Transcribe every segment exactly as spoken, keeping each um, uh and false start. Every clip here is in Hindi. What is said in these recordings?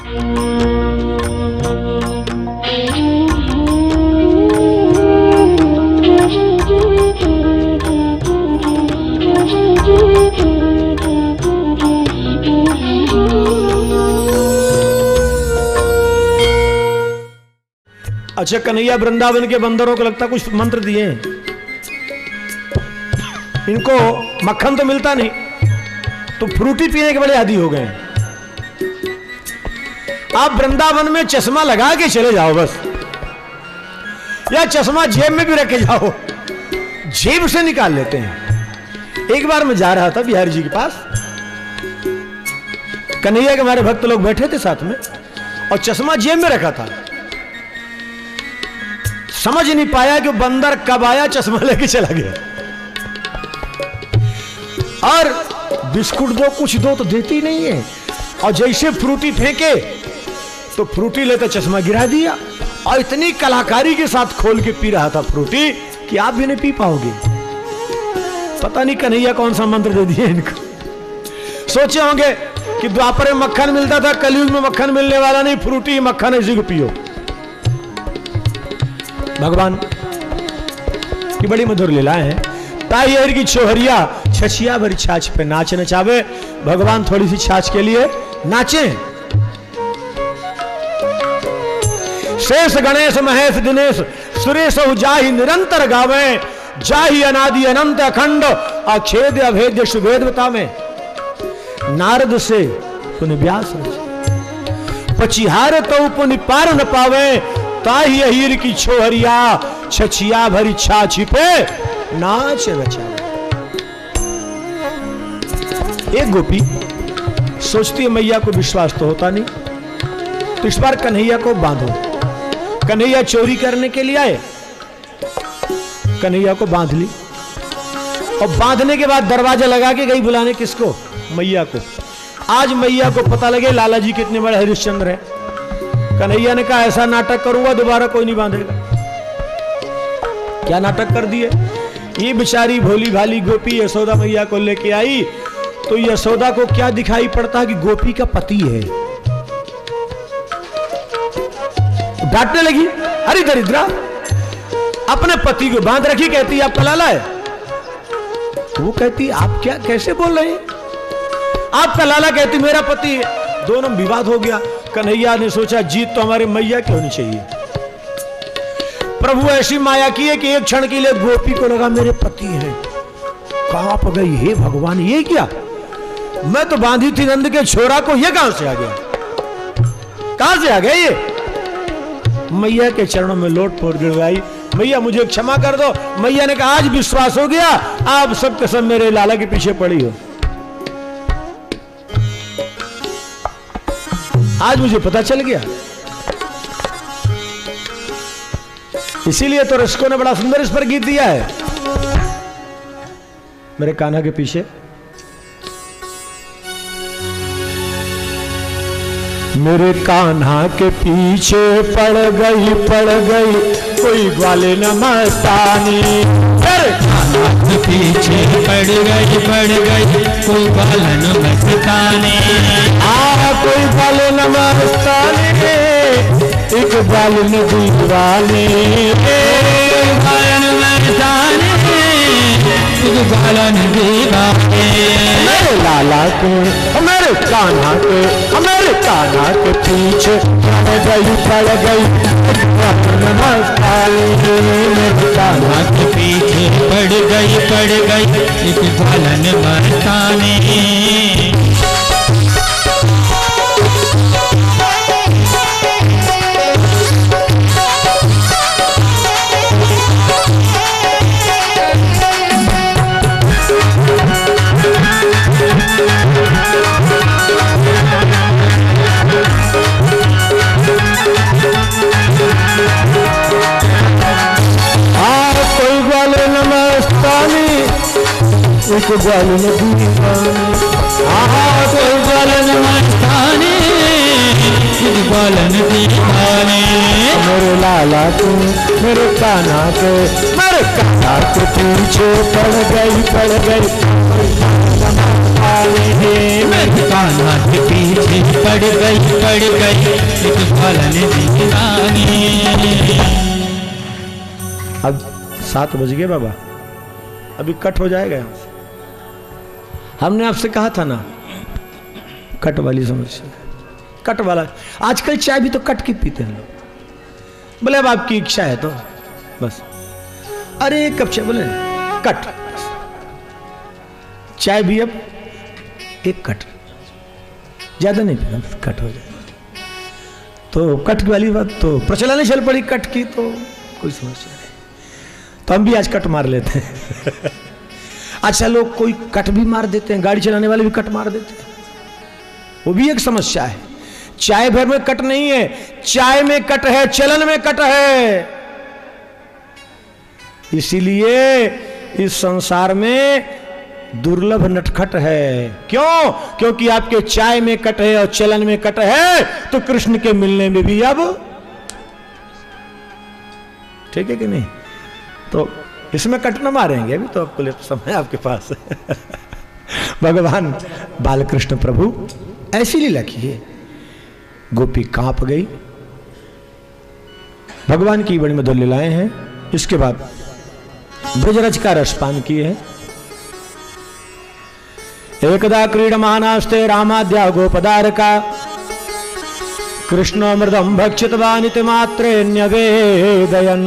अच्छा, कन्हैया वृंदावन के बंदरों को लगता कुछ मंत्र दिए हैं, इनको मक्खन तो मिलता नहीं, तो फ्रूटी पीने के बड़े आदी हो गए। आप वृंदावन में चश्मा लगा के चले जाओ बस, या चश्मा जेब में भी रख के जाओ, जेब से निकाल लेते हैं। एक बार मैं जा रहा था बिहारी जी के पास, कन्हैया के हमारे भक्त लोग बैठे थे साथ में, और चश्मा जेब में रखा था। समझ नहीं पाया कि बंदर कब आया, चश्मा लेके चला गया। और बिस्कुट दो, कुछ दो तो देती नहीं है, और जैसे फ्रूटी फेंके तो फ्रूटी लेकर चश्मा गिरा दिया, और इतनी कलाकारी के साथ खोल के पी रहा था फ्रूटी कि आप भी नहीं पी पाओगे। पता नहीं कन्हैया कौन सा मंत्र दे दिए इनको। सोचे होंगे कि द्वापर में मक्खन मिलता था, कलयुग में मक्खन मिलने वाला नहीं, फ्रूटी मक्खन है, इसी को पियो। भगवान की बड़ी मधुर लीलाएं हैं। ताई हर की छोहरिया छछिया भरी छाछ पे नाच नचावे। भगवान थोड़ी सी छाछ के लिए नाचे। शेष गणेश महेश दिनेश सुरेश जाहि निरंतर गावे, जाहि अनादि अनंत अखंड अछेद अभेद्य सुवेदवता में। नारद से पुनि व्यास पचिहार तो पुनि पार न पावे, ताहि अहीर की छोहरिया छछिया भरी छाछी पे नाच नचावे। एक गोपी सोचती है मैया को विश्वास तो होता नहीं, तो इस बार कन्हैया को बांधो। कन्हैया चोरी करने के लिए आए, कन्हैया को बांध ली, और बांधने के बाद दरवाजा लगा के गई बुलाने किसको? मैया को। आज मैया को पता लगे लाला जी कितने बड़े हरिश्चंद्र हैं। कन्हैया ने कहा ऐसा नाटक करूंगा दोबारा कोई नहीं बांधेगा। क्या नाटक कर दिए। ये बेचारी भोली भाली गोपी यशोदा मैया को लेके आई, तो यशोदा को क्या दिखाई पड़ता कि गोपी का पति है। डांटने लगी, अरे दरिद्रा, अपने पति को बांध रखी, कहती आपका लाला है। वो कहती आप क्या कैसे बोल रहे हैं, आपका लाला, कहती मेरा पति है। दोनों में विवाद हो गया। कन्हैया ने सोचा जीत तो हमारे मैया की होनी चाहिए। प्रभु ऐसी माया की है कि एक क्षण के लिए गोपी को लगा मेरे पति हैं। कांप गई, हे भगवान ये क्या, मैं तो बांधी थी नंद के छोरा को, ये कहां से आ गया, कहां से आ गया ये। मैया के चरणों में लोट पोट गिड़वाई, मैया मुझे क्षमा कर दो। मैया ने कहा आज विश्वास हो गया, आप सब के सब मेरे लाला के पीछे पड़ी हो। आज मुझे पता चल गया। इसीलिए तो रसिकों ने बड़ा सुंदर इस पर गीत दिया है। मेरे कान्हा के पीछे मेरे कान्हा के पीछे पड़ गई पड़ गई कोई ग्वाले न मस्तानी। मेरे कान्हा के पीछे पड़ गई पड़ गई कोई ग्वाले न मस्तानी। आ कोई ग्वाले न मस्तानी, एक ग्वाले न दीवानी। मेरे लाला के मेरे कान्हा के मेरे कान्हा के पीछे पड़ गई पड़ गई मेरे कान्हा के पीछे पड़ गई पड़ गई एक बालन मस्तानी। एक ग्वाल न दीवानी, आहा कोई ग्वाल न मस्तानी, एक ग्वाल न दीवानी। मेरे लाला को मेरे कान्हा को मेरे कान्हा के पीछे पड़ गई पड़ गई आवे। मैं कान्हा के पीछे पड़ गई पड़ गई एक फलन दीवानी। अब सात बज गए बाबा, अभी कट हो जाएगा। हमने आपसे कहा था ना कट वाली समस्या, कट वाला। आजकल चाय भी तो कट की पीते हैं लोग। बोले अब आपकी इच्छा है तो बस, अरे एक कप चाय, बोले कट चाय भी अब एक कट, ज्यादा नहीं पीना, कट हो जाए। तो कट वाली बात तो प्रचलन चल पड़ी कट की, तो कोई समस्या नहीं, तो हम भी आज कट मार लेते हैं। अच्छा, लोग कोई कट भी मार देते हैं, गाड़ी चलाने वाले भी कट मार देते हैं, वो भी एक समस्या है। चाय भर में कट नहीं है, चाय में कट है, चलन में कट है। इसीलिए इस संसार में दुर्लभ नटखट है। क्यों? क्योंकि आपके चाय में कट है और चलन में कट है, तो कृष्ण के मिलने में भी अब ठीक है कि नहीं? तो इसमें कट न मारेंगे, अभी तो आपको समय आपके पास। भगवान बालकृष्ण प्रभु ऐसी लीला की है, गोपी कांप गई। भगवान की बड़ी मधुर लीलाएं हैं। इसके बाद ब्रजरज का रसपान किए हैं। एकदा क्रीडमानास्ते रामाद्या गोपदारका कृष्णोमृतम भक्षितवानिति मात्रे न्यवेदयन्।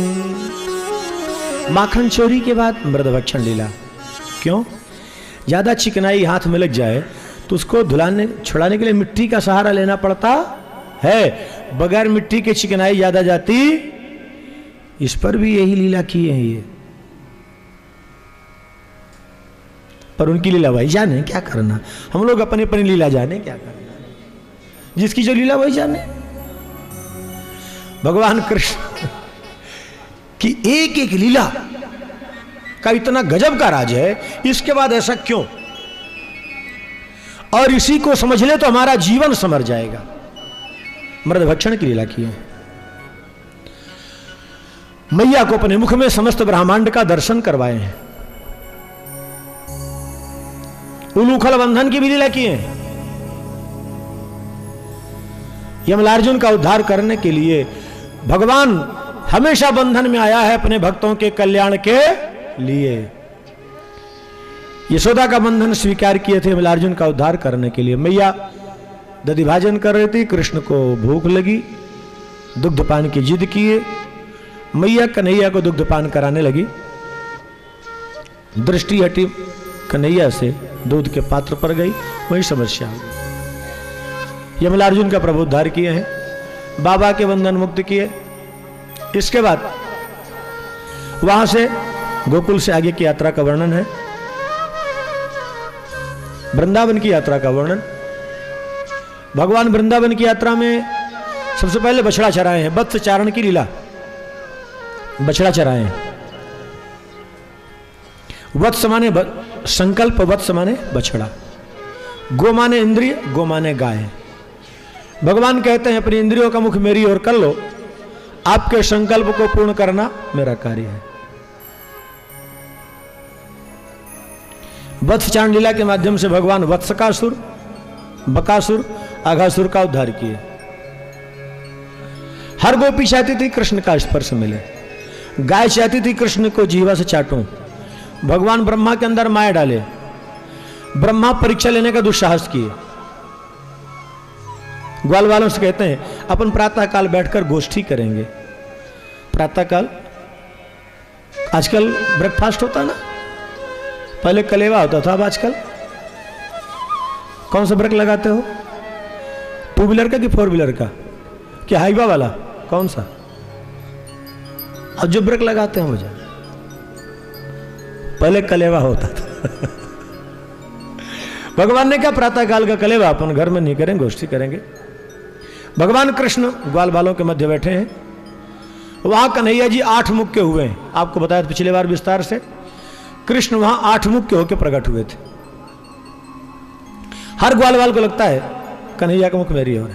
माखन चोरी के बाद मृद भक्षण लीला। क्यों? ज्यादा चिकनाई हाथ में लग जाए तो उसको धुलाने छुड़ाने के लिए मिट्टी का सहारा लेना पड़ता है। बगैर मिट्टी के चिकनाई ज्यादा जाती। इस पर भी यही लीला की है ये, पर उनकी लीला वही जाने क्या करना। हम लोग अपनी अपनी लीला जाने क्या करना, जिसकी जो लीला वही जाने। भगवान कृष्ण की एक एक लीला का इतना गजब का राज है, इसके बाद ऐसा क्यों? और इसी को समझ ले तो हमारा जीवन समर जाएगा। मृद भक्षण की लीला की है। मैया को अपने मुख में समस्त ब्रह्मांड का दर्शन करवाए हैं। उलूखल बंधन की भी लीला की है। यमलार्जुन का उद्धार करने के लिए भगवान हमेशा बंधन में आया है अपने भक्तों के कल्याण के लिए। यशोदा का बंधन स्वीकार किए थे यमलार्जुन का उद्धार करने के लिए। मैया दधिभाजन कर रही थी, कृष्ण को भूख लगी, दुग्धपान की जिद किए। मैया कन्हैया को दुग्धपान कराने लगी। दृष्टि हटी कन्हैया से, दूध के पात्र पर गई, वही समस्या हो गई। यमलार्जुन का प्रभु उद्धार किए हैं, बाबा के बंधन मुक्त किए। इसके बाद वहां से गोकुल से आगे की यात्रा का वर्णन है, वृंदावन की यात्रा का वर्णन। भगवान वृंदावन की यात्रा में सबसे पहले बछड़ा चराए हैं, वत्स चारण की लीला। बछड़ा चराए हैं। वत्स माने संकल्प, वत्स माने बछड़ा, गो माने इंद्रिय, गो माने गाय। भगवान कहते हैं अपनी इंद्रियों का मुख मेरी ओर कर लो, आपके संकल्प को पूर्ण करना मेरा कार्य है। वत्स चारण लीला के माध्यम से भगवान वत्सकासुर, बकासुर, आघासुर का उद्धार किए। हर गोपी चाहती थी कृष्ण का स्पर्श मिले, गाय चाहती थी कृष्ण को जीवा से चाटूं। भगवान ब्रह्मा के अंदर माया डाले, ब्रह्मा परीक्षा लेने का दुस्साहस किए। ग्वाल वालों से कहते हैं अपन प्रातः काल बैठकर गोष्ठी करेंगे। प्रातः काल आजकल ब्रेकफास्ट होता ना, पहले कलेवा होता था, अब आजकल कौन सा ब्रेक लगाते हो? टू व्हीलर का कि फोर व्हीलर का कि हाईवा वाला, कौन सा? अब जो ब्रेक लगाते हैं मुझे, पहले कलेवा होता था। भगवान ने क्या प्रातः काल का कलेवा अपन घर में नहीं करेंगे, गोष्ठी करेंगे। भगवान कृष्ण ग्वाल बालों के मध्य बैठे हैं। वहां कन्हैया जी आठ मुख के हुए हैं, आपको बताया पिछले बार विस्तार से। कृष्ण वहां आठ मुख के होकर प्रकट हुए थे। हर ग्वाल बाल को लगता है कन्हैया का मुख मेरी ओर है।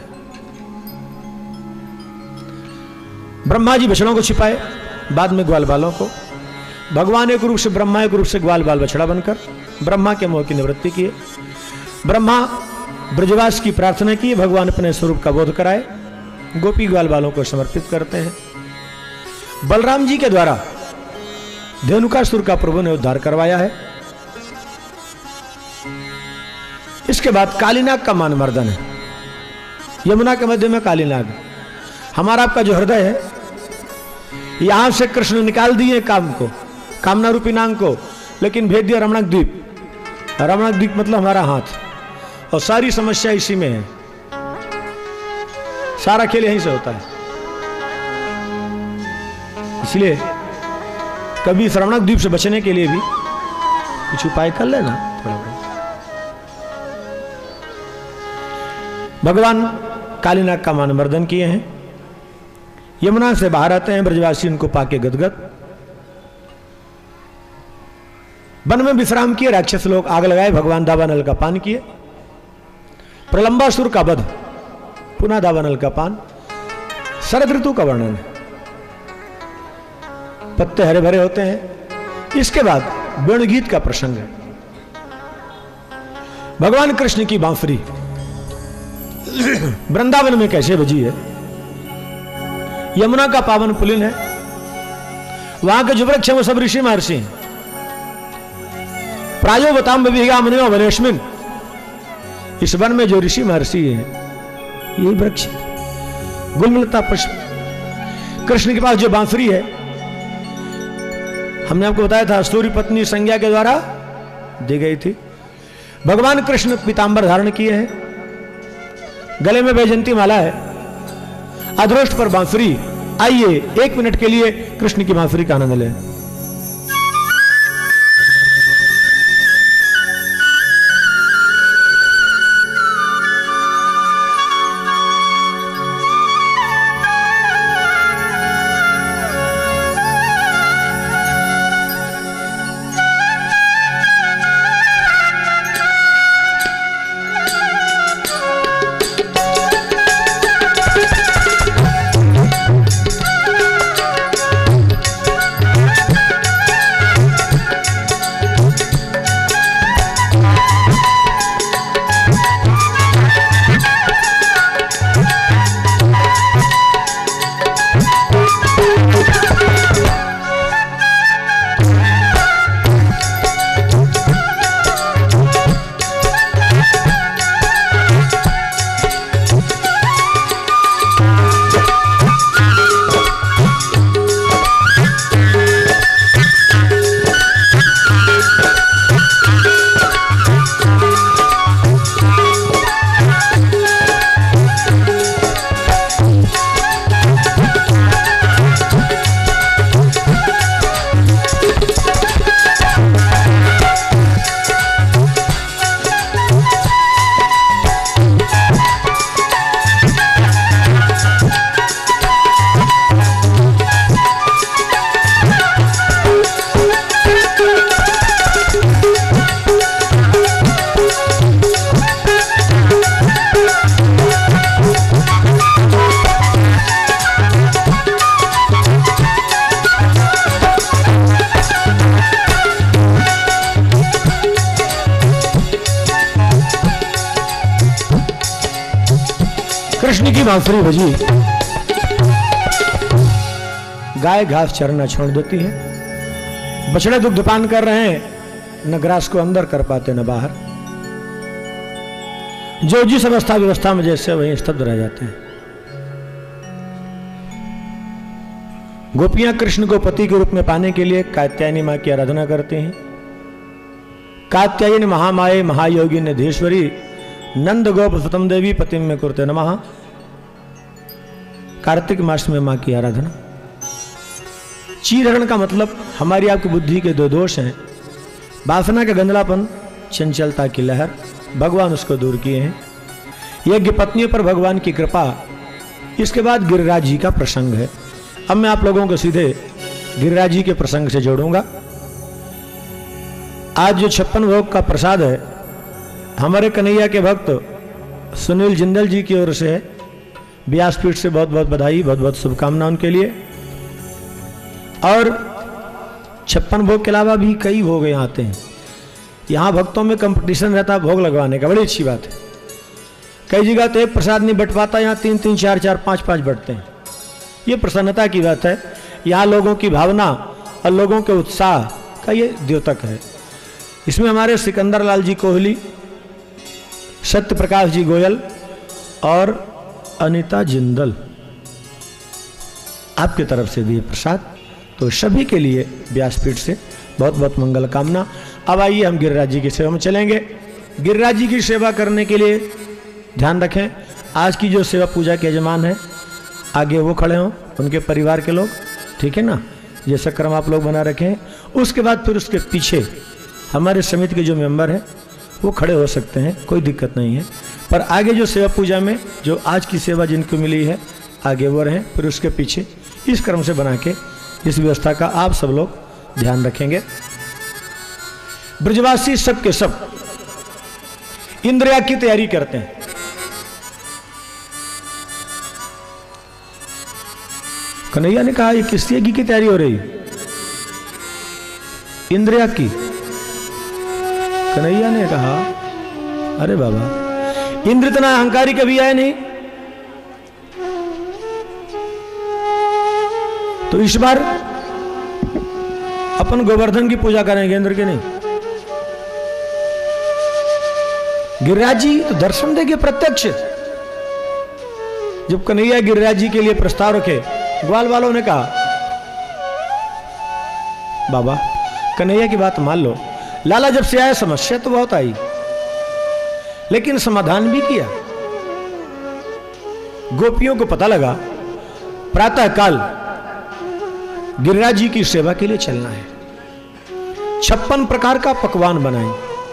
ब्रह्मा जी बछड़ों को छिपाए, बाद में ग्वाल बालों को। भगवान एक रूप से ब्रह्मा, एक रूप से ग्वाल बाल बछड़ा बनकर ब्रह्मा के मोह की निवृत्ति किए। ब्रह्मा ब्रजवास की प्रार्थना की, भगवान अपने स्वरूप का बोध कराए, गोपी ग्वाल बालों को समर्पित करते हैं। बलराम जी के द्वारा धेनुकासुर का प्रभु ने उद्धार करवाया है। इसके बाद कालीनाग का मान मर्दन है। यमुना के मध्य में कालीनाग, हमारा आपका जो हृदय है, यहां से कृष्ण निकाल दिए काम को, कामना रूपी नांग को, लेकिन भेज दिया रमणक द्वीप। रमणक द्वीप मतलब हमारा हाथ, और सारी समस्या इसी में है। सारा खेल यहीं से होता है। इसलिए कभी इस रमणक द्वीप से बचने के लिए भी कुछ उपाय कर लेना थोड़ा बहुत। भगवान कालीनाग का मान मर्दन किए हैं। यमुना से बाहर आते हैं, ब्रजवासी उनको पाके गदगद। वन में विश्राम किए, राक्षस लोग आग लगाए, भगवान दावानल का पान किए। प्रलंबासुर का वध, पुनः दावानल का पान। शरद ऋतु का वर्णन है, पत्ते हरे भरे होते हैं। इसके बाद वेणुगीत का प्रसंग है। भगवान कृष्ण की बांसुरी वृंदावन में कैसे बजी है। यमुना का पावन पुलिन है, वहां के जो वृक्ष है वो सब ऋषि महर्षि हैं। प्रायो बताम विभिगा मुनियो वनेश्मिन, इस वन में जो ऋषि महर्षि हैं यही वृक्ष है, गुलमलता पुष्प। कृष्ण के पास जो बांसुरी है, हमने आपको बताया था, सूर्य पत्नी संज्ञा के द्वारा दी गई थी। भगवान कृष्ण पीतांबर धारण किए हैं, गले में वैजंती माला है, अधरोष्ट पर बांसुरी। आइए एक मिनट के लिए कृष्ण की बांसुरी का आनंद लें। कृष्ण की बांसुरी बजी, गाय घास चरना छोड़ देती है, बछड़े दुग्धपान कर रहे हैं, न ग्रास को अंदर कर पाते न बाहर। जो जिस अवस्था व्यवस्था में जैसे वहीं स्तब्ध रह जाते हैं। गोपियां कृष्ण को पति के रूप में पाने के लिए कात्यायनी मां की आराधना करते हैं। कात्यायनी महामाये महायोगी नेधेश्वरी नंद गोप सुतम देवी पतिम में कुरते नमः। कार्तिक मास में मां की आराधना। चीरहरण का मतलब हमारी आपकी बुद्धि के दो दोष हैं, वासना का गंदलापन, चंचलता की लहर, भगवान उसको दूर किए हैं। यज्ञ पत्नियों पर भगवान की कृपा। इसके बाद गिरिराज जी का प्रसंग है। अब मैं आप लोगों को सीधे गिरिराज जी के प्रसंग से जोड़ूंगा। आज जो छप्पन भोग का प्रसाद है, हमारे कन्हैया के भक्त सुनील जिंदल जी की ओर से है। व्यासपीठ से बहुत बहुत बधाई, बहुत बहुत शुभकामना उनके लिए। और छप्पन भोग के अलावा भी कई भोग यहाँ आते हैं, यहाँ भक्तों में कंपटीशन रहता है भोग लगवाने का, बड़ी अच्छी बात है। कई जगह तो एक प्रसाद नहीं बट पाता, यहाँ तीन तीन चार चार पाँच पाँच बटते हैं। ये प्रसन्नता की बात है। यहाँ लोगों की भावना और लोगों के उत्साह का ये द्योतक है। इसमें हमारे सिकंदर लाल जी कोहली, सत्य प्रकाश जी गोयल और अनीता जिंदल आपकी तरफ से भी प्रसाद, तो सभी के लिए व्यासपीठ से बहुत बहुत मंगल कामना। अब आइए हम गिरिराज जी की सेवा में चलेंगे। गिरिराज जी की सेवा करने के लिए ध्यान रखें, आज की जो सेवा पूजा के यजमान है आगे वो खड़े हों, उनके परिवार के लोग, ठीक है ना, जैसा क्रम आप लोग बना रखें। उसके बाद फिर उसके पीछे हमारे समिति के जो मेंबर हैं वो खड़े हो सकते हैं, कोई दिक्कत नहीं है। पर आगे जो सेवा पूजा में जो आज की सेवा जिनको मिली है आगे वो रहें, फिर उसके पीछे, इस क्रम से बना के इस व्यवस्था का आप सब लोग ध्यान रखेंगे। ब्रजवासी सब के सब इंद्रयाग की तैयारी करते हैं। कन्हैया ने कहा ये किस यज्ञ की तैयारी हो रही है? इंद्रयाग की। कन्हैया ने कहा अरे बाबा, इंद्र इतना अहंकारी कभी आया नहीं, तो इस बार अपन गोवर्धन की पूजा करेंगे, इंद्र के नहीं। गिरिराज जी तो दर्शन देंगे प्रत्यक्ष। जब कन्हैया गिरिराज जी के लिए प्रस्ताव रखे, ग्वाल वालों ने कहा बाबा कन्हैया की बात मान लो, लाला जब से आया समस्या तो बहुत आई, लेकिन समाधान भी किया। गोपियों को पता लगा प्रातः काल गिरिराज जी की सेवा के लिए चलना है, छप्पन प्रकार का पकवान बनाएं,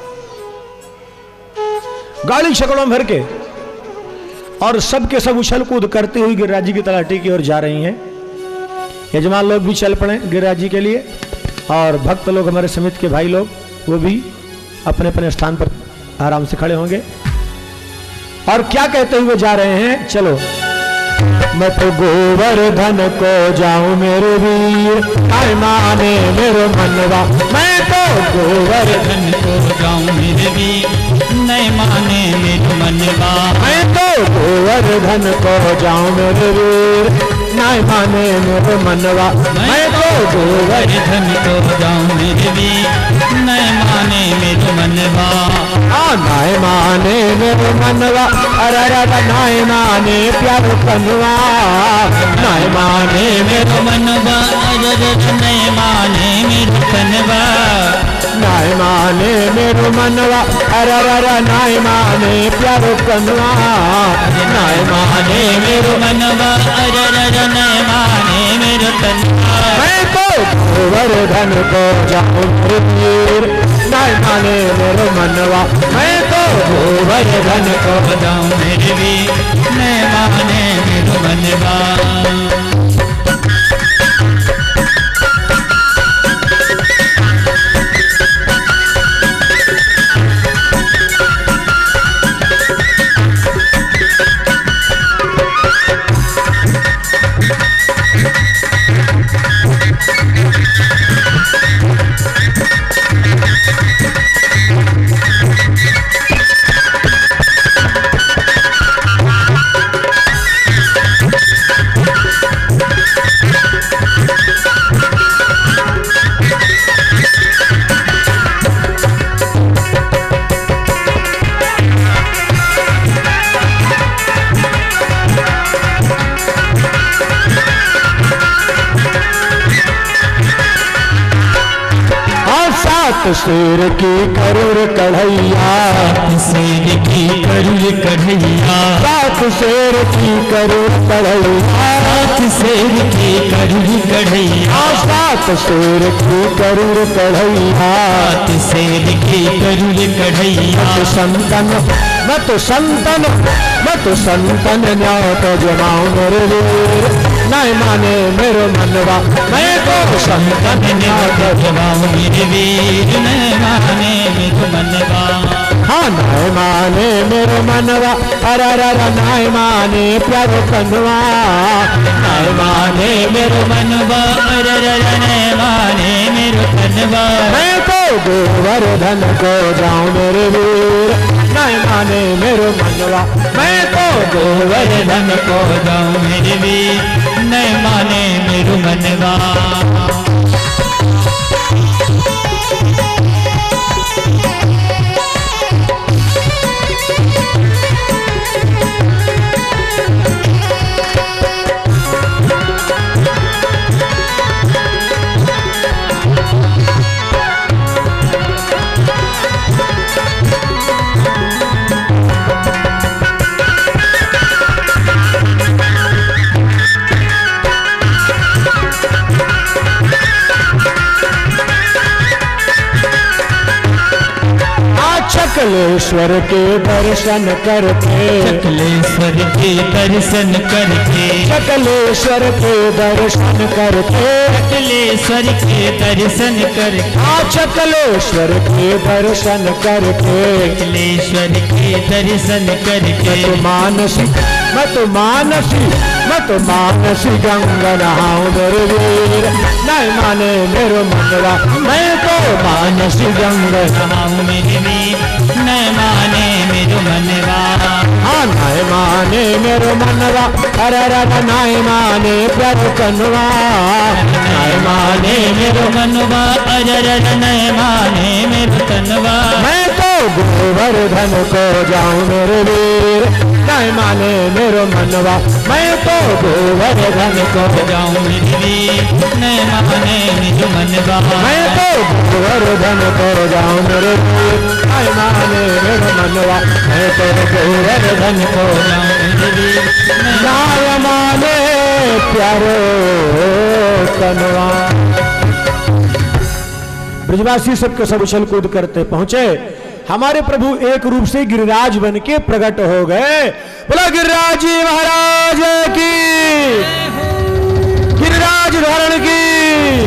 गाड़ी छकड़ों भर के, और सब के सब उछल कूद करते हुए गिरिराज जी की तलाटी की ओर जा रही हैं। यजमान लोग भी चल पड़े गिरिराज जी के लिए, और भक्त लोग, हमारे समिति के भाई लोग, वो भी अपने अपने स्थान पर आराम से खड़े होंगे। और क्या कहते हुए जा रहे हैं, चलो। मैं तो गोवर्धन को जाऊं मेरे वीर, काय माने मेरे मनवा। मैं तो गोवर्धन को जाऊं मेरे वीर, नहीं माने मेरे मनवा। मैं तो गोवर्धन को जाऊं मेरे वीर, नहीं माने मेरे मनवा। मैं तो गोवर्धन को जाऊं मेरे वीर, नहीं माने मेरे मनवा। नाय माने मेरे मनवा, अरे अरे नाय माने प्यार कनवा। नाय माने मेरे मनवा, अरे नहीं माने मेरे कनवा। नाय माने मेरे मनवा, अरे अरे नाय माने प्यार कनवा। नाय माने मेरे मनवा, अरे नहीं माने मेरे कनवा। मैं तो गोवर्धन को जाऊं मेरे वीर, नाय माने मेरे मनवा। मैं तो गोवर्धन को जाऊं मेरे वीर, नहीं माने मेरे मनवा। शेर की करूर कढ़ैया, शेर की करूर कढ़ैया। सात शेर की करूर कढ़ैया, सात शेर की करूर कढ़ैया। सात शेर की करूर कढ़ैया, सात शेर की करूर कढ़ैया। मत संतन मत संतन मत संतन न्याय तो जमाऊं मेरे वीर, नहीं माने मेरे मनवा। मैं तो संतन न्याय तो जमाऊं मेरे वीर, नहीं माने मेरे मनवा। हाँ नहीं माने मेरे मनवा, अरे अरे नहीं माने प्यारो कनवा। नहीं माने मेरे मनवा, अरे नहीं माने मेरे कनवा। मैं तो गोवर्धन को जाऊं मेरे वीर, नहीं माने मेरो मनवा। मैं तो गोवर्धन को जाऊं मेरे वीर, नहीं माने मेरो मनवा। चकलेश्वर के दर्शन करके, चकलेश्वर के दर्शन करके, चकलेश्वर के दर्शन करके, चकलेश्वर के दर्शन करके, हाँ चकलेश्वर के दर्शन करके, चकलेश्वर के दर्शन करके। मत मानसी मत मानसी मत मानसी गंगा नहाऊं मेरे वीर, नहीं माने मेरो मनवा। मैं तो मानसी गंगा नहाऊं मेरे वीर, नहीं माने मेरो मनवा। हाँ नहीं माने मेरो मनवा, अरे अरे नहीं माने प्यार कनवा, नहीं माने मेरो मनवा, अरे अरे नहीं माने मेरो तनवा। मैं तो गोवर्धन को जाऊं मेरे वीर, नहीं माने मेरो मनवा। मैं तो गोवर्धन को जाऊं मेरे वीर, नहीं माने मेरो मनवा। मैं तो गोवर्धन को जाऊं मेरे वीर, नहीं माने मेरो मनवा। मैं तो गोवर्धन को जाऊं मेरे वीर, नहीं माने प्यारो तनवा। ब्रजवासी सबके सब उछल कूद करते पहुंचे। हमारे प्रभु एक रूप से गिरिराज बन के प्रकट हो गए। बोला गिरिराज जी महाराज की, गिरिराज धारण की।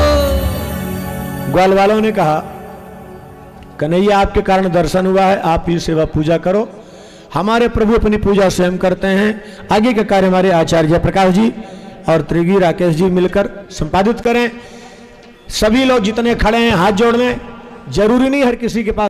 ग्वाल वालों ने कहा कन्हैया आपके कारण दर्शन हुआ है, आप ही सेवा पूजा करो। हमारे प्रभु अपनी पूजा स्वयं करते हैं। आगे का कार्य हमारे आचार्य प्रकाश जी और त्रिगी राकेश जी मिलकर संपादित करें। सभी लोग जितने खड़े हैं हाथ जोड़ लें, जरूरी नहीं हर किसी के पास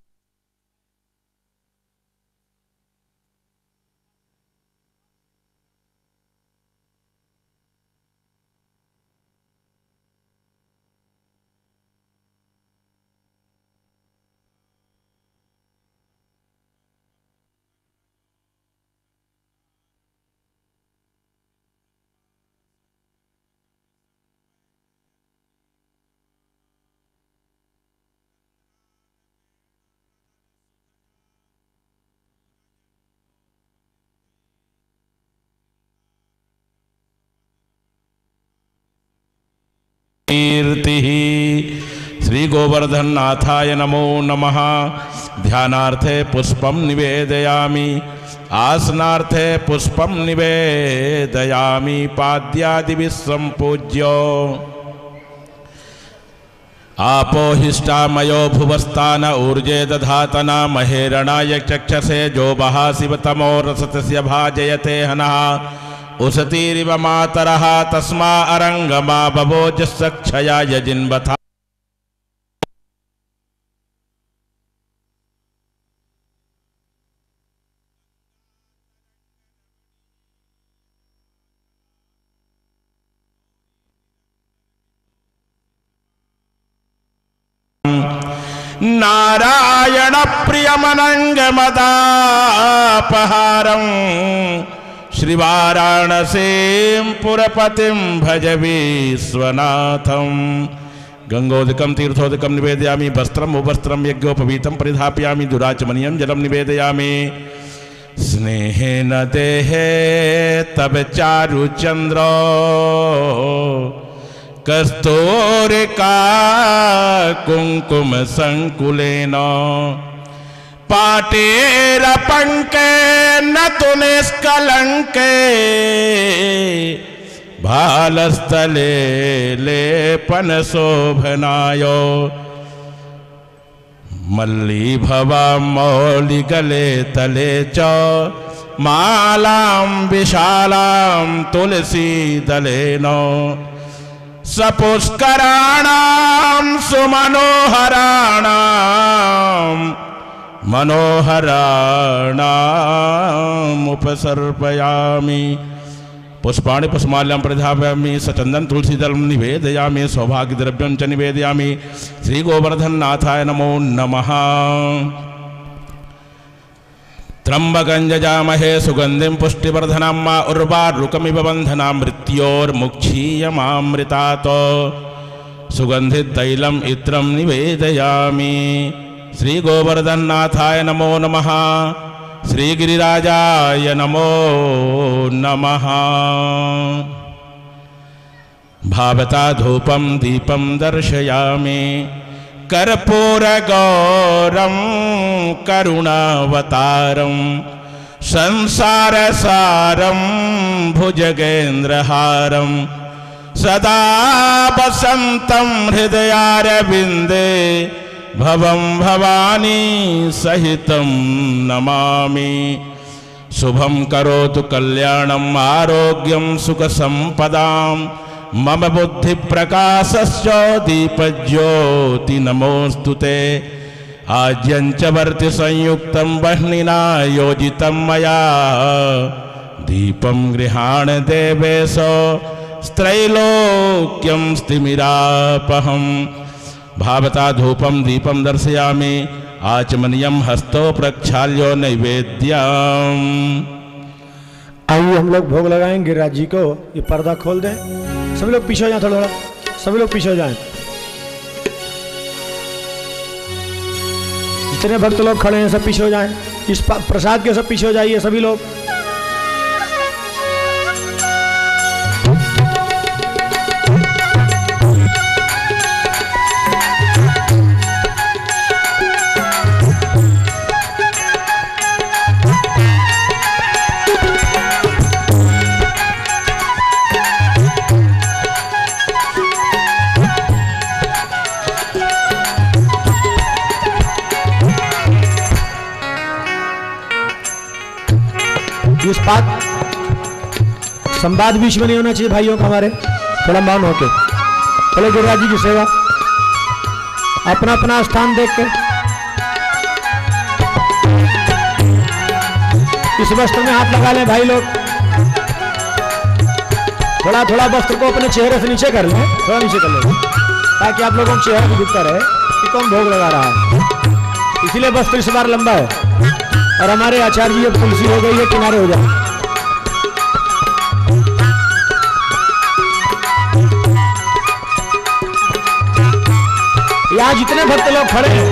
कीर्ति। श्री गोवर्धन नाथाय नमो नमः। ध्यानार्थे पुष्पम निवेदयामि, आसनार्थे पुष्पम निवेदयामि। पाद्यादिभिः सम्पूज्यो आपो हिष्टामयो भुवस्तान ऊर्जे दधातना। महेरणाय चक्षसे जो बहा शिवतमो रसतस्य भाजयते हनः। उसतीरिव मातरः तस्मा अरंगमा बभोजस्सक्षयाय जिन्वथा। नारायण प्रियमनंगमदापहारं श्री वाराणसीं पुरपतिं भज विश्वनाथं। गंगोदकं तीर्थोदकं निवेदयामि। वस्त्रम् उपवस्त्रं यज्ञोपवीतं परिधापयामि। दुराचमनीयं जलं निवेदयामि। स्नेहेन देहे तब चारुचंद्रो कस्तूरिका कुंकुम संकुलेन। पाटेरपंके न तुनिष्कलंके भालस्थले लेपन शोभनायो। मल्ली भवा मौलि गले तले च मालां विशालां तुलसी दलेन। सपुष्कराणां सुमनोहराणां मनोहराणाम् उपसर्पयामि। पुष्पाणि पुष्पमाल्यां प्रधापयामि। सचंदन तुलसी दल निवेदयामि। सौभाग्य द्रव्यं च निवेदयामि। श्री गोवर्धन नाथाय नमो नमः। त्र्यंबकं यजामहे सुगंधिं पुष्टिवर्धनां मा उर्वारुकमिव बन्धनां मृत्योर्मुक्षीयमामृतात्। सुगंधित तैलम इत्रं निवेदयामि। श्री गोवर्धन नाथाय नमो नमः। श्री गिरिराजाय नमो नमः। भावता धूपम दीपम दर्शयामि। कर्पूरगौरं करुणावतारं संसारसारं भुजगेन्द्रहारं सदा वसन्तं हृदयारविन्दे भवं भवानी सहितं नमामि। शुभं करोतु कल्याणम् आरोग्यं सुखसंपदां मम बुद्धि प्रकाशश्च दीपज्योति नमोस्तुते। आज्यञ्च वर्ति संयुक्तं वह्निना योजितं मया दीपं गृहाण देवेश स्त्रैलोक्यं स्तिमिरापहम्। भावता धूपम दीपम दर्शयामि। आचमनीयम हस्तो प्रक्षाल्यो नैवेद्यम। आइए हम लोग भोग लगाएंगे गिरिराज जी को। ये पर्दा खोल दें। सभी लोग पीछे हो जाएं, थोड़ा थोड़ा सभी लोग पीछे हो जाएं। जितने भक्त लोग खड़े हैं सब पीछे हो जाएं। इस प्रसाद के सब पीछे हो जाइए सभी लोग। इस बात संवाद बीच में नहीं होना चाहिए भाइयों का हमारे। थोड़ा मौन होके चलो गिरिराज जी की सेवा। अपना अपना स्थान देख के इस वस्त्र में हाथ लगा लें भाई लोग। थोड़ा थोड़ा वस्त्र को अपने चेहरे से नीचे कर लें। थोड़ा नीचे कर लें ताकि आप लोगों को चेहरा भी दिखता रहे कि कौन भोग लगा रहा है। इसीलिए वस्त्र इस बार लंबा है। और हमारे आचार्य जी अब तुलसी हो गई है, किनारे हो जाए। यहाँ जितने भक्त लोग खड़े हैं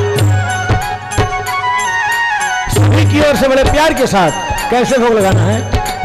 सभी की ओर से बड़े प्यार के साथ कैसे भोग लगाना है।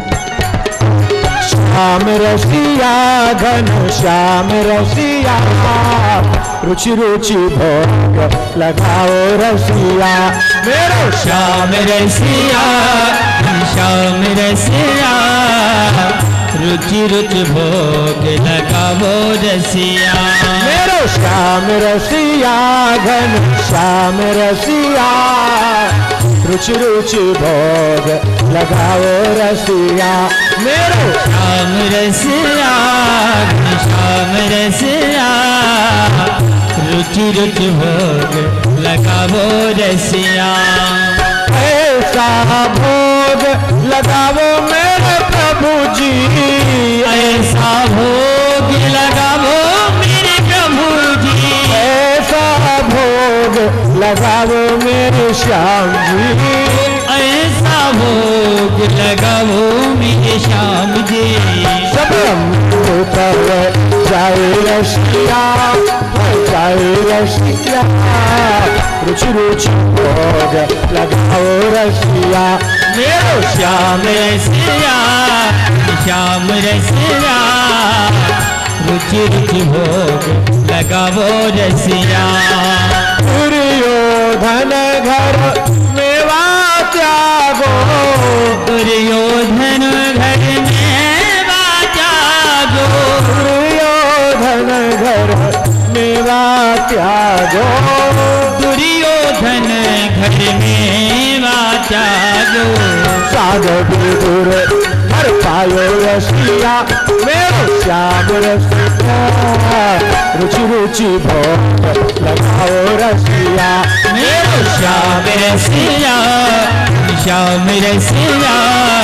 श्याम रसिया घन श्याम रसिया रुचि रुचि भोग लगाओ रसिया मेरो श्याम रसिया श्याम रसिया रुचि रुचि भोग लगाओ रसिया मेरो श्याम रसिया घन श्याम रसिया रुचि रुचि भोग लगाओ रसिया मेरो श्याम रसिया श्याम रसिया रुचि रुचि भोग लगाओ रसिया। ऐसा भोग लगाओ मेरे प्रभु जी। ऐसा भोग लगाओ मेरे प्रभु जी। ऐसा भोग लगाओ मेरे श्याम जी। ऐसा भोग लगाओ मेरे श्याम जी। सब पर जाए रसिया जाए रसिया रुचि रुचि भोग लगाओ रसिया मेरो श्याम रसिया श्याम रसिया रुचि रुचि भोग लगाओ रसिया। दुर्योधन घर मेवा त्यागो दुर्योधन घर मेवा त्यागो दुर्योधन घर मेवा त्यागो दुर्योधन घर मेवा त्यागो साध विदुर और पायो रसिया मेरो श्याम रसिया रुचि रुचि भोग लगाओ रसिया मेरो श्याम रसिया श्याम रसिया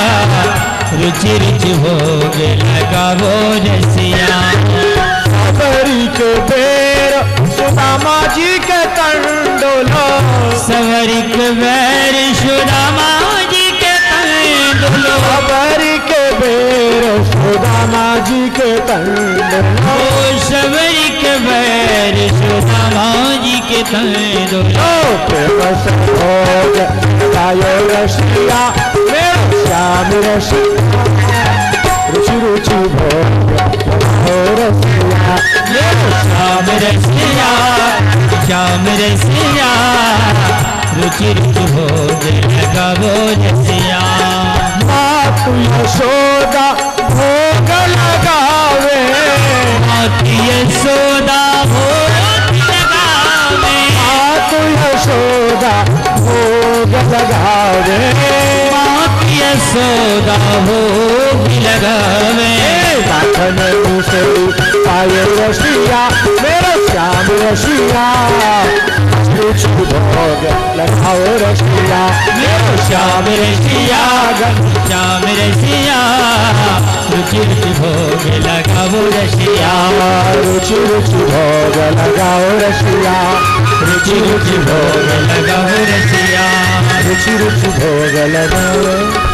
रुचि रुचि भोग लगाओ रसिया सबरी के बेर सुदामा जी के कंडोलो सवरी के बेर सुदामा जी के कंडोलो सबरी के बेर सुदामा जी के कंडोलो सवरी के बेर सुदामा जी के कंडोलो प्रेम से भोग लगायो रसिया मेरो श्याम रसिया रुचि रुचि भोग लगाओ रसिया मेरो श्याम रसिया श्याम रसिया रुचि रुचि भोग लगाओ रसिया मातु यशोदा भोग लगावे मातु यशोदा भोग लगावे मातु यशोदा भोग लगावे मातु यशोदा भोग लगावे माखन दूसरी पायो रसिया मेरो श्याम रसिया रुचि भोग लगाओ रसिया मेरो श्याम रसिया श्याम रसिया रुचि रुचि भोग लगाओ रसिया रुचि रुचि भोग लगाओ रसिया रुचि रुचि भोग लगाओ रसिया रुचि रुचि भोग लगाओ।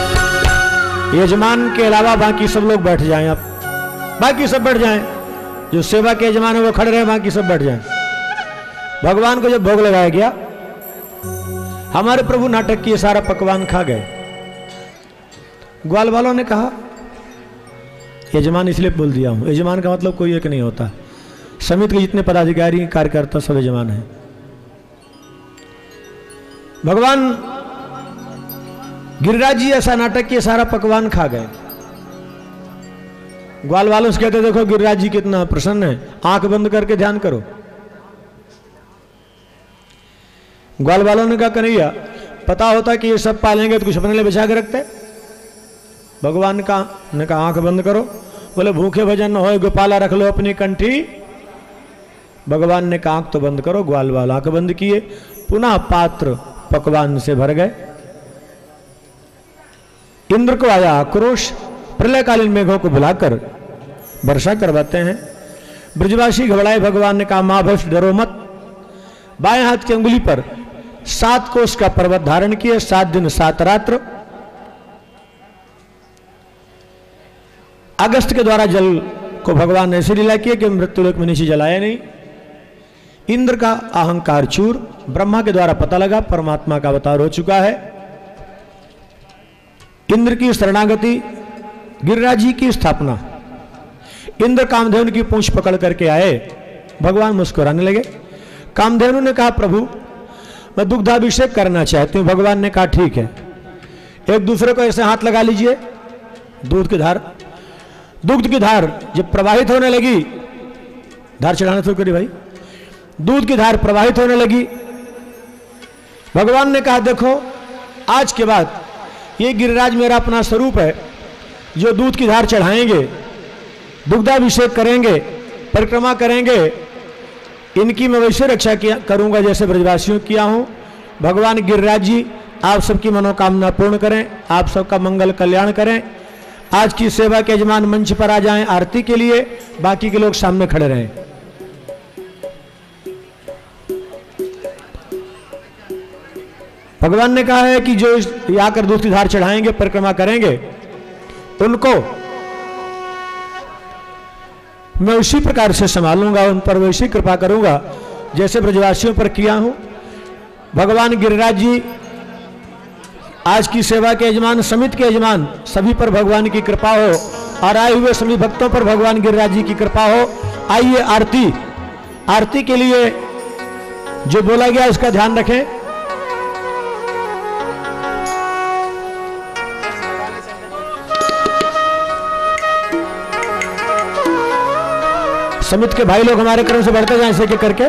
यजमान के अलावा बाकी सब लोग बैठ जाएं, अब बाकी सब बैठ जाएं, जो सेवा के यजमान है वो खड़े रहे, बाकी सब बैठ जाएं। भगवान को जब भोग लगाया गया, हमारे प्रभु नाटक की सारा पकवान खा गए। ग्वाल वालों ने कहा यजमान इसलिए बोल दिया हूं, यजमान का मतलब कोई एक नहीं होता, समिति के जितने पदाधिकारी कार्यकर्ता सब यजमान हैं। भगवान गिरिराज जी ऐसा नाटक किए सारा पकवान खा गए। ग्वाल वालों से कहते देखो गिरिराज जी कितना प्रसन्न है, आंख बंद करके ध्यान करो। ग्वाल वालों ने कहा कन्हैया पता होता कि ये सब पालेंगे तो कुछ अपने लिए बचा के रखते। भगवान का ने कहा आंख बंद करो, बोले भूखे भजन न हो गोपाला रख लो अपनी कंठी। भगवान ने कहा आंख तो बंद करो, ग्वाल वाल आंख बंद किए, पुनः पात्र पकवान से भर गए। इंद्र को आया आक्रोश, प्रलयकालीन मेघों को बुलाकर वर्षा करवाते हैं। ब्रजवासी घबराए, भगवान ने कहा मां भ्रष्ट डरो मत। बाएं हाथ की अंगुली पर सात कोष का पर्वत धारण किए, सात दिन सात रात्र अगस्त के द्वारा जल को भगवान ने ऐसे लीला किया कि मृत्युलोक में नीचे जलाया नहीं। इंद्र का अहंकार चूर, ब्रह्मा के द्वारा पता लगा परमात्मा का अवतार हो चुका है। इंद्र की शरणागति, गिरिराज जी की स्थापना। इंद्र कामधेनु की पूंछ पकड़ करके आए, भगवान मुस्कुराने लगे। कामधेनु ने कहा प्रभु मैं दुग्धाभिषेक करना चाहती हूं। भगवान ने कहा ठीक है, एक दूसरे को ऐसे हाथ लगा लीजिए। दूध की धार दुग्ध की धार जब प्रवाहित होने लगी, धार चढ़ाना शुरू करी भाई, दूध की धार प्रवाहित होने लगी। भगवान ने कहा देखो आज के बाद ये गिरिराज मेरा अपना स्वरूप है, जो दूध की धार चढ़ाएंगे, दुग्धाभिषेक करेंगे, परिक्रमा करेंगे, इनकी मैं वैसे रक्षा किया करूंगा जैसे ब्रजवासियों किया हूं। भगवान गिरिराज जी आप सबकी मनोकामना पूर्ण करें, आप सबका मंगल कल्याण करें। आज की सेवा के यजमान मंच पर आ जाएं आरती के लिए, बाकी के लोग सामने खड़े रहें। भगवान ने कहा है कि जो आकर दूध की धार चढ़ाएंगे, परिक्रमा करेंगे, उनको मैं उसी प्रकार से संभालूंगा, उन पर वैसी कृपा करूंगा जैसे ब्रजवासियों पर किया हूं। भगवान गिरिराज जी आज की सेवा के यजमान, समिति के यजमान, सभी पर भगवान की कृपा हो और आए हुए सभी भक्तों पर भगवान गिरिराज जी की कृपा हो। आइए आरती आरती के लिए जो बोला गया उसका ध्यान रखें। समिति के भाई लोग हमारे क्रम से बढ़ते जाएं ऐसे करके।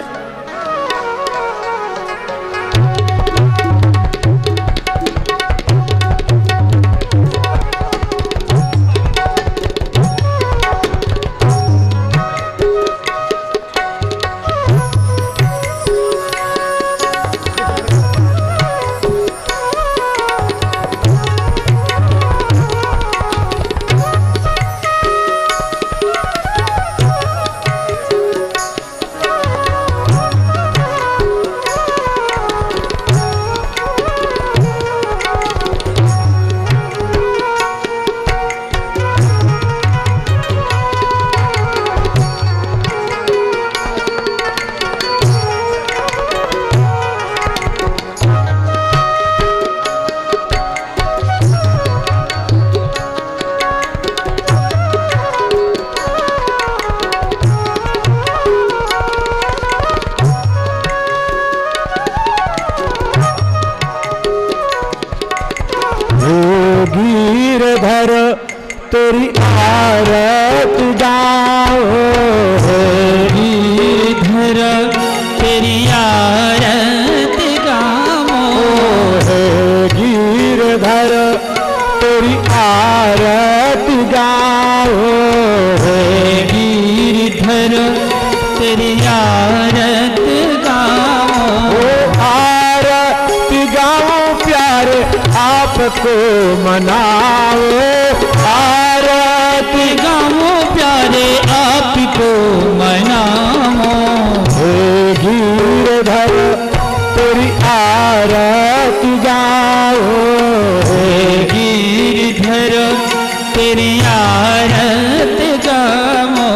आरत गाओ गिरधर तेरी आरत गाओ हे गिरधर तेरी आरत गाओ हे गिरधर तेरी आरत गाओ आरत गाओ प्यारे आपको मनाओ आरत गाओ प्यारे आपको मनाओ हे गिरधर तेरी आरत गाओ हे गिरधर तेरी आरत गाओ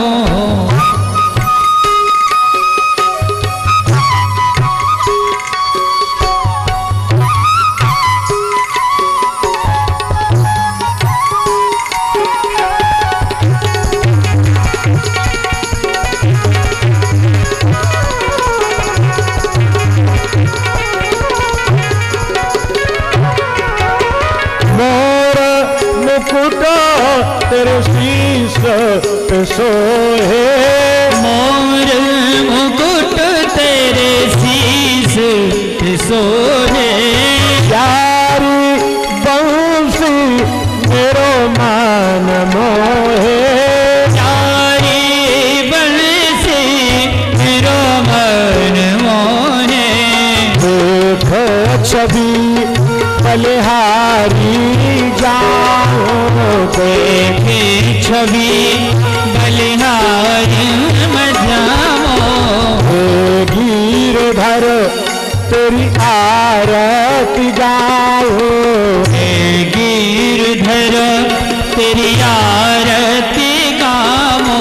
तेरे शीश पे सोहे मोर मुकुट तेरे शीश पे सोहे प्यारी बंसी मेरो मान मोहे प्यारी बंसी मेरो मन मोहे देख छवि बलिहारी जाओ देखे छवि बलिहारी मजाओ हे गिरधर तेरी आरत गाओ हे गिरधर तेरी आरत गाओ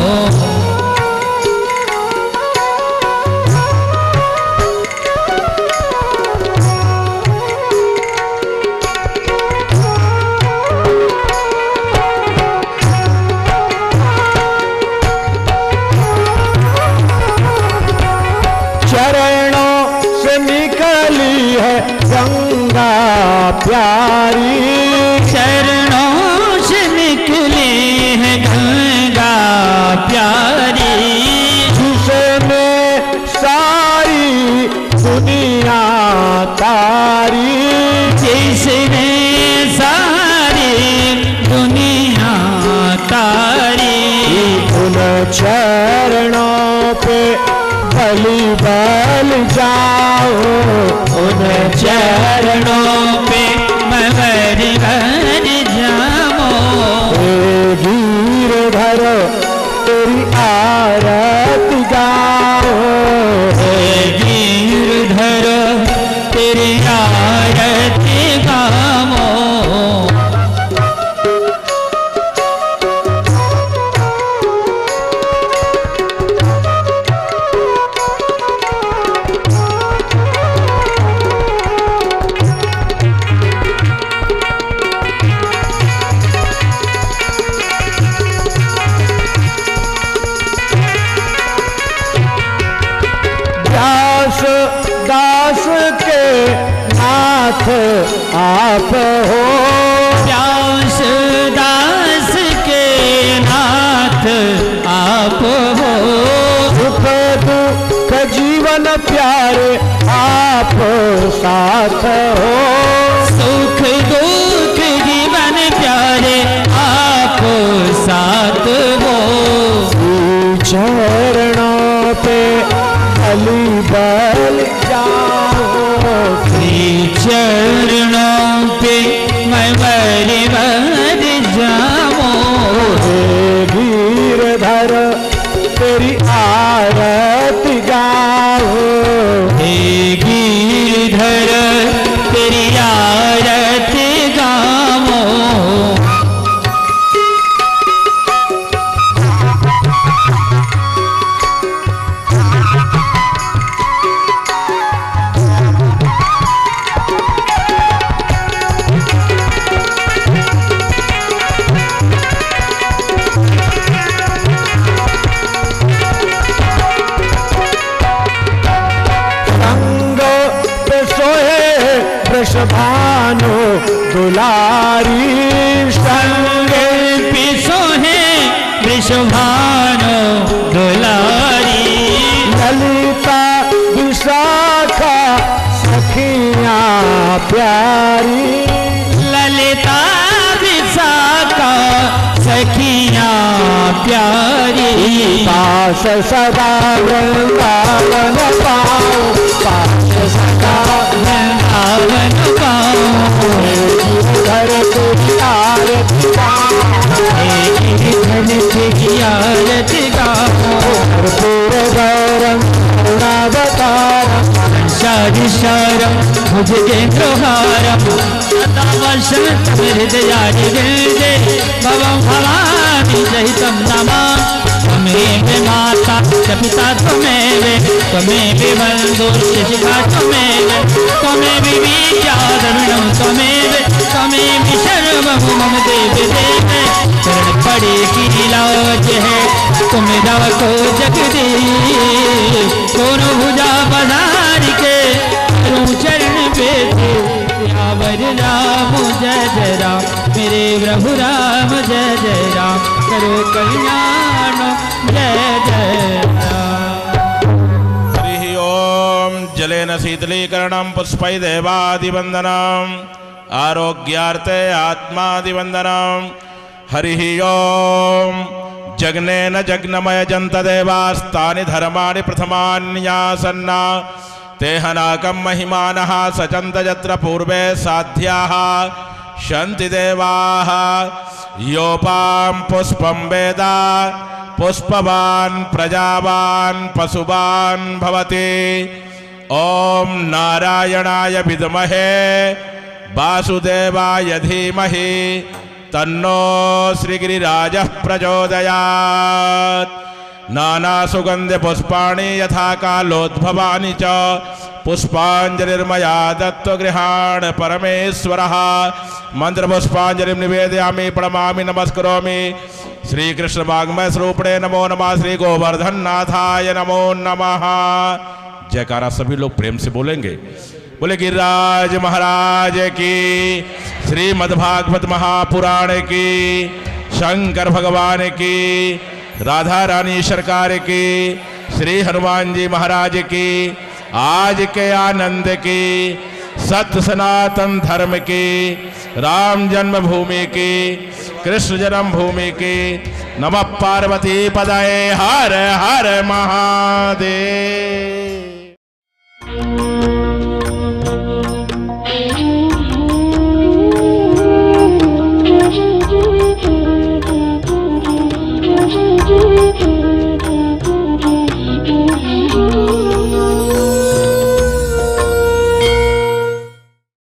चरणों से निकली है गंगा प्यारी चरणों से निकली है गंगा प्यारी जिसने सारी दुनिया तारी जिसने सारी दुनिया तारी उन चरणों पे बलि बल जाओ उन चरणों पे मैं वर वर जाऊं हे गिरधर तेरी आरत गाओ हे गिरधर तेरी आरत गाओ दास के नाथ आप हो व्यास दास के नाथ आप हो सुख दुख जीवन प्यारे आप साथ हो सुख दुख जीवन प्यारे आप साथ हो चरणों पे बलि बल जाओ श्री चरणों पे मैं वर वर जाऊं हे गिरधर तेरी आरत गाओ हे गिरधर तेरी आरत गाओ वृषभानु दुलारी संग पिसो शोभानो दुलारी। ललिता विशाखा सखियां प्यारी, ललिता विशाखा सखियां प्यारी। पास सदा वृंदावन पाओ, पास सदा वृंदावन पाओ। घर को आरती गाओ, धन की आरती गाओ। कर्पूर गौरम करुणावतारम, शादी शारम मुझे प्रहारम। सदा वसंत हृदयानि हृदे भवं भवानी सहितं नमामि। त्वमेव माता च पिता त्वमेव, त्वमेव बन्धुः शिखा त्वमेव, त्वमेव विद्या द्रविणं त्वमेव, त्वमेव सर्वं मम देव देव। चरण पड़े की लाज है तुम को जगदीश। दोनों भुजा बधार के चरण पे यावर राम जय जय राम, मेरे प्रभु राम जय जय राम। करो कल्याण जय जय राम। हरि ओम। जलेन शीतलीकरणं पुष्पै देवादिवंदनम्, आरोग्यार्थे आत्मादिवंदनम्। हरि ओम। जग्नेन जग्नमय जंत देवास्तानि धर्माणि प्रथमान्यासन्ना, तेहनाकं महिमानः सचन्त यत्र पूर्वे साध्याः शन्ति देवाः। योपां पुष्पं वेद पुष्पवान् प्रजावान् पशुवान् भवति। ओम नारायणाय विद्महे वासुदेवाय धीमहि तन्नो श्रीगिरिराजः प्रचोदयात्। नाना सुगंध पुष्पाणि यथा कालोद्भवानि च, पुष्पांजलिर्मया दत्तगृहाण परमेश्वरः। मंत्र पुष्पांजलिं निवेदयामि प्रणमामि नमस्करोमि। श्री कृष्ण वाग्मय स्वरूपणे नमो नमः। श्री गोवर्धन नाथाय नमो नमः। जयकारा सभी लोग प्रेम से बोलेंगे। बोले गिरिराज महाराज की, श्रीमद्भागवत महापुराण की, शंकर भगवान की, राधा रानी सरकार की, श्री हनुमान जी महाराज की, आज के आनंद की, सत्य सनातन धर्म की, राम जन्मभूमि की, कृष्ण जन्मभूमि की। नमः पार्वती पदये हर हर महादेव।